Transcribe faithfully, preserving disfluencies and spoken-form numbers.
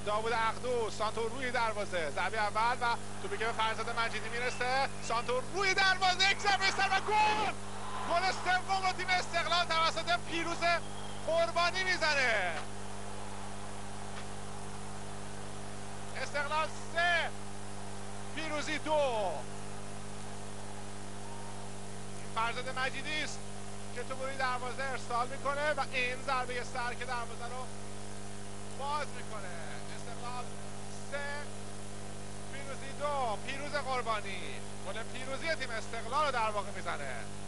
داوود عقدو، سانتور روی دروازه، ضربه اول و توپی که به فرزاد مجیدی میرسه، سانتور روی دروازه، یک ضربه سر و گل! گل سوم رو تیم استقلال توسط پیروز قربانی میزنه. استقلال سه، پیروزی دو. این فرزاد مجیدی است که تو روی دروازه ارسال میکنه و این ضربه سر که دروازه رو باز میکنه. استقلال سه، پیروزی دو. پیروز قربانی گل پیروزی تیم استقلال رو در واقع میزنه.